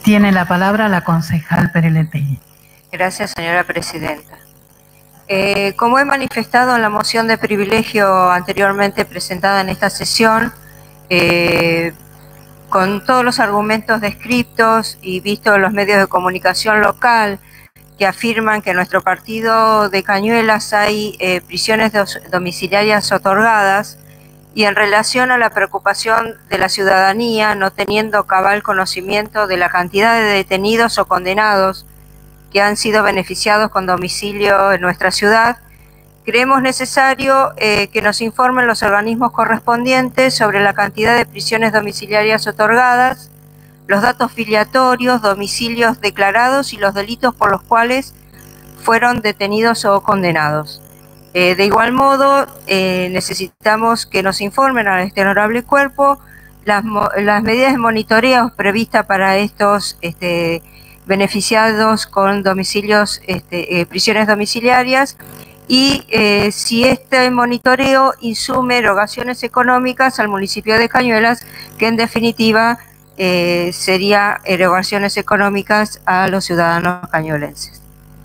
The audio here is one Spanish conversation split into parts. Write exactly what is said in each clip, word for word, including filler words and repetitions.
Tiene la palabra la concejal Perelettegui. Gracias, señora presidenta. Eh, como he manifestado en la moción de privilegio anteriormente presentada en esta sesión, eh, con todos los argumentos descritos y visto en los medios de comunicación local que afirman que en nuestro partido de Cañuelas hay eh, prisiones domiciliarias otorgadas, y en relación a la preocupación de la ciudadanía no teniendo cabal conocimiento de la cantidad de detenidos o condenados que han sido beneficiados con domicilio en nuestra ciudad, creemos necesario eh, que nos informen los organismos correspondientes sobre la cantidad de prisiones domiciliarias otorgadas, los datos filiatorios, domicilios declarados y los delitos por los cuales fueron detenidos o condenados. Eh, de igual modo, eh, necesitamos que nos informen a este honorable cuerpo las, las medidas de monitoreo previstas para estos este, beneficiados con domicilios, este, eh, prisiones domiciliarias, y eh, si este monitoreo insume erogaciones económicas al municipio de Cañuelas, que en definitiva eh, sería erogaciones económicas a los ciudadanos cañuelenses.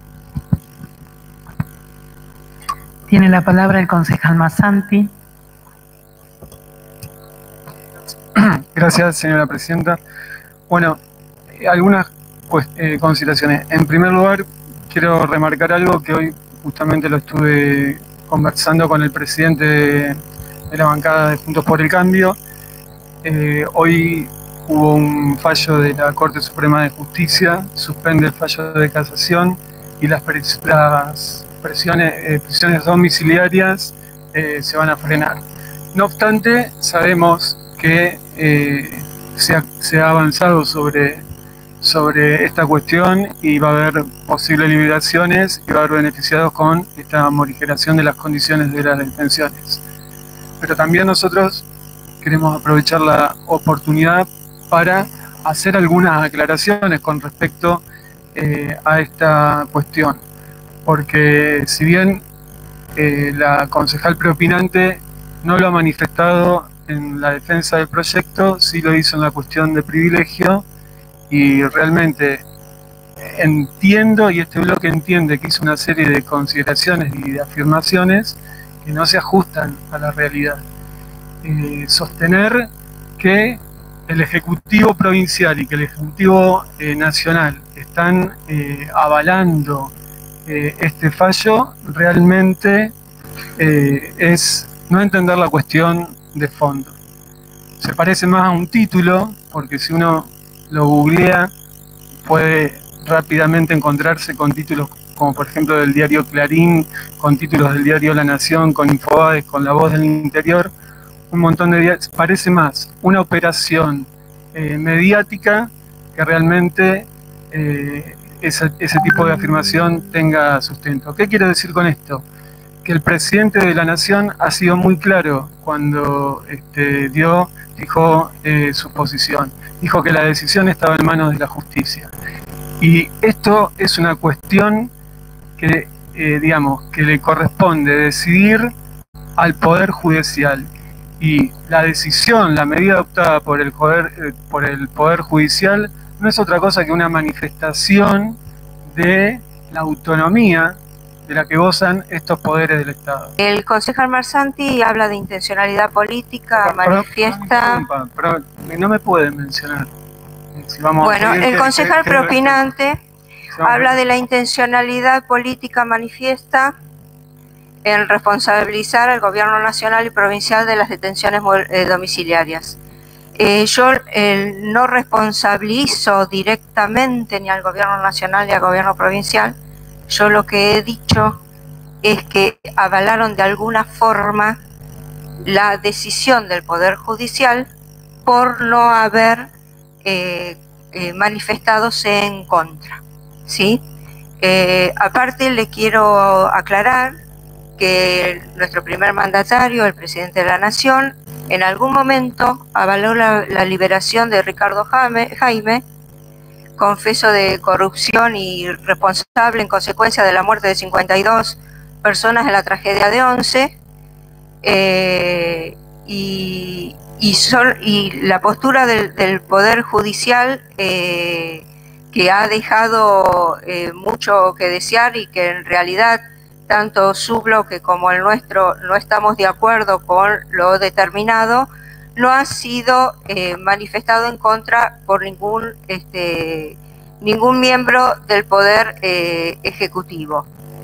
Tiene la palabra el concejal Mazzanti. Gracias, señora presidenta. Bueno, algunas pues, eh, consideraciones. En primer lugar, quiero remarcar algo que hoy justamente lo estuve conversando con el presidente de, de la bancada de Juntos por el Cambio. Eh, hoy hubo un fallo de la Corte Suprema de Justicia, suspende el fallo de casación y las, las presiones, eh, prisiones domiciliarias eh, se van a frenar. No obstante, sabemos que eh, se, ha, se ha avanzado sobre, sobre esta cuestión y va a haber posibles liberaciones y va a haber beneficiados con esta morigeración de las condiciones de las detenciones. Pero también nosotros queremos aprovechar la oportunidad para hacer algunas aclaraciones con respecto eh, a esta cuestión. Porque si bien eh, la concejal preopinante no lo ha manifestado en la defensa del proyecto, sí lo hizo en la cuestión de privilegio, y realmente entiendo, y este bloque entiende, que hizo una serie de consideraciones y de afirmaciones que no se ajustan a la realidad. Eh, sostener que el Ejecutivo Provincial y que el Ejecutivo eh, Nacional están eh, avalando eh, este fallo, realmente eh, es no entender la cuestión de fondo. Se parece más a un título, porque si uno lo googlea puede rápidamente encontrarse con títulos como por ejemplo del diario Clarín, con títulos del diario La Nación, con Infobae, con La Voz del Interior, un montón de diarios. Parece más una operación eh, mediática que realmente eh, ese, ese tipo de afirmación tenga sustento. ¿Qué quiero decir con esto? Que el presidente de la Nación ha sido muy claro cuando este, dio, dijo eh, su posición. Dijo que la decisión estaba en manos de la justicia. Y esto es una cuestión que, eh, digamos, que le corresponde decidir al Poder Judicial. Y la decisión, la medida adoptada por el Poder, eh, por el Poder Judicial no es otra cosa que una manifestación de la autonomía de la que gozan estos poderes del Estado. El concejal Mazzanti habla de intencionalidad política, Pero, manifiesta... Pero, pero, pero no me pueden mencionar. Si vamos bueno, el concejal que, preopinante si habla de la intencionalidad política manifiesta en responsabilizar al gobierno nacional y provincial de las detenciones eh, domiciliarias. Eh, yo eh, no responsabilizo directamente ni al gobierno nacional ni al gobierno provincial. Yo lo que he dicho es que avalaron de alguna forma la decisión del Poder Judicial por no haber eh, eh, manifestadose en contra, ¿sí? Eh, aparte le quiero aclarar que nuestro primer mandatario, el presidente de la Nación, en algún momento avaló la, la liberación de Ricardo Jaime, Jaime, confeso de corrupción y responsable en consecuencia de la muerte de cincuenta y dos personas en la tragedia de Once, eh, y, y, sol, y la postura del, del Poder Judicial eh, que ha dejado eh, mucho que desear y que en realidad tanto su bloque como el nuestro no estamos de acuerdo con lo determinado, no ha sido eh, manifestado en contra por ningún, este, ningún miembro del Poder eh, Ejecutivo.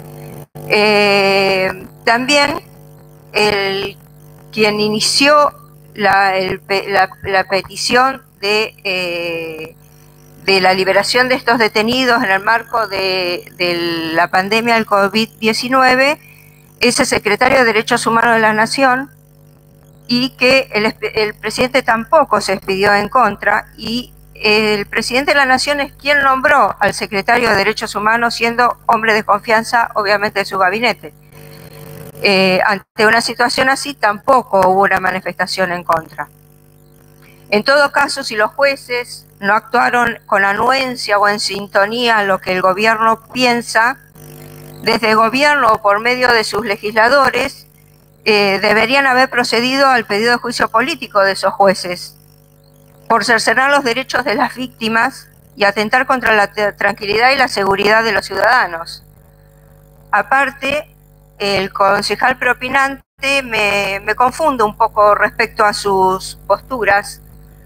Eh, también el, quien inició la, el, la, la petición de, eh, de la liberación de estos detenidos en el marco de, de la pandemia del COVID diecinueve es el secretario de Derechos Humanos de la Nación, y que el, el presidente tampoco se expidió en contra, y el presidente de la Nación es quien nombró al secretario de Derechos Humanos, siendo hombre de confianza obviamente de su gabinete. Eh, ante una situación así tampoco hubo una manifestación en contra. En todo caso, si los jueces no actuaron con anuencia o en sintonía a lo que el gobierno piensa, desde el gobierno o por medio de sus legisladores, Eh, deberían haber procedido al pedido de juicio político de esos jueces por cercenar los derechos de las víctimas y atentar contra la tranquilidad y la seguridad de los ciudadanos. Aparte, el concejal preopinante me, me confunde un poco respecto a sus posturas,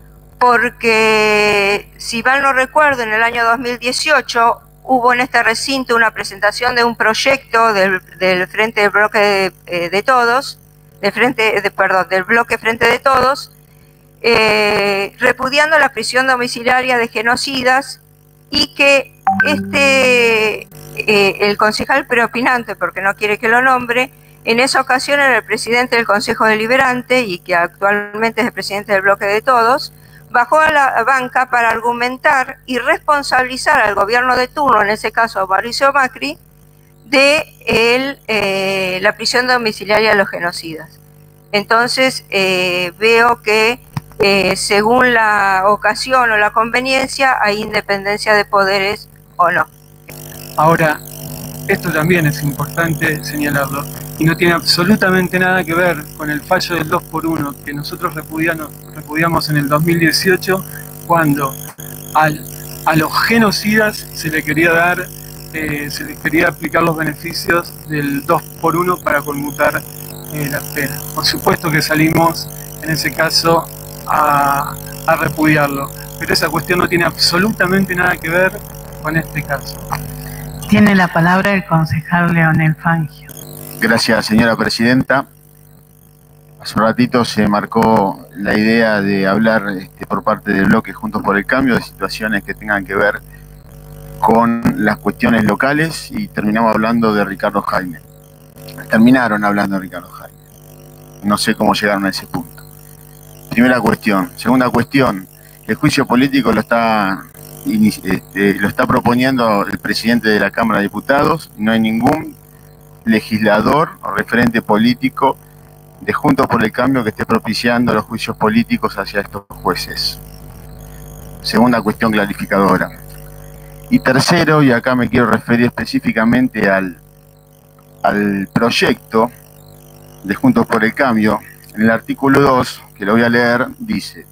porque si mal no recuerdo, en el año dos mil dieciocho hubo en este recinto una presentación de un proyecto del, del Frente del Bloque de, eh, de Todos, del Frente, de, perdón, del Bloque Frente de Todos, eh, repudiando la prisión domiciliaria de genocidas, y que este, eh, el concejal preopinante, porque no quiere que lo nombre, en esa ocasión era el presidente del Consejo Deliberante y que actualmente es el presidente del Bloque de Todos, bajó a la banca para argumentar y responsabilizar al gobierno de turno, en ese caso a Mauricio Macri, de el, eh, la prisión domiciliaria de los genocidas. Entonces eh, veo que eh, según la ocasión o la conveniencia hay independencia de poderes o no. Ahora, esto también es importante señalarlo, y no tiene absolutamente nada que ver con el fallo del dos por uno que nosotros repudiamos, repudiamos en el dos mil dieciocho, cuando al, a los genocidas se le quería dar, eh, se les quería aplicar los beneficios del dos por uno para conmutar eh, la pena. Por supuesto que salimos en ese caso a, a repudiarlo, pero esa cuestión no tiene absolutamente nada que ver con este caso. Tiene la palabra el concejal Leonel Fangio. Gracias, señora presidenta. Hace un ratito se marcó la idea de hablar este, por parte del bloque Juntos por el Cambio de situaciones que tengan que ver con las cuestiones locales, y terminamos hablando de Ricardo Jaime. Terminaron hablando de Ricardo Jaime. No sé cómo llegaron a ese punto. Primera cuestión. Segunda cuestión, el juicio político lo está, este, lo está proponiendo el presidente de la Cámara de Diputados. No hay ningún legislador o referente político de Juntos por el Cambio que esté propiciando los juicios políticos hacia estos jueces. Segunda cuestión clarificadora. Y tercero, y acá me quiero referir específicamente al, al proyecto de Juntos por el Cambio, en el artículo dos, que lo voy a leer, dice: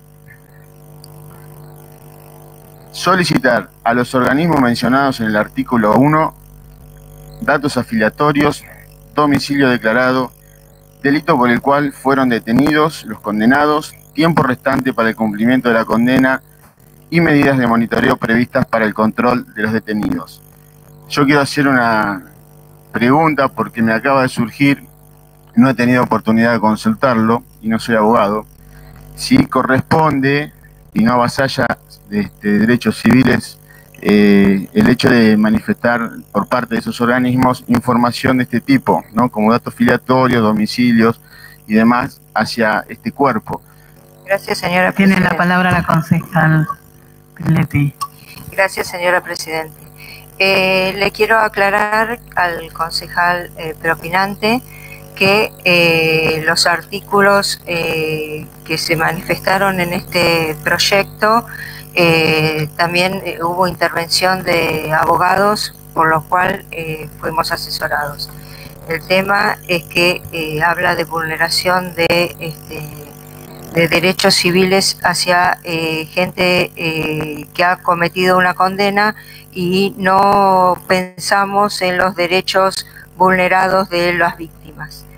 solicitar a los organismos mencionados en el artículo uno datos afiliatorios, domicilio declarado, delito por el cual fueron detenidos los condenados, tiempo restante para el cumplimiento de la condena y medidas de monitoreo previstas para el control de los detenidos. Yo quiero hacer una pregunta porque me acaba de surgir, no he tenido oportunidad de consultarlo y no soy abogado, si corresponde y no avasalla de este, derechos civiles eh, el hecho de manifestar por parte de esos organismos información de este tipo, ¿no? Como datos filiatorios, domicilios y demás hacia este cuerpo. Gracias, señora Tiene presidenta. la palabra la concejal Piletti. Gracias, señora presidenta. Eh, le quiero aclarar al concejal eh, preopinante que eh, los artículos eh, que se manifestaron en este proyecto, eh, también eh, hubo intervención de abogados, por lo cual eh, fuimos asesorados. El tema es que eh, habla de vulneración de, este, de derechos civiles hacia eh, gente eh, que ha cometido una condena y no pensamos en los derechos vulnerados de las víctimas.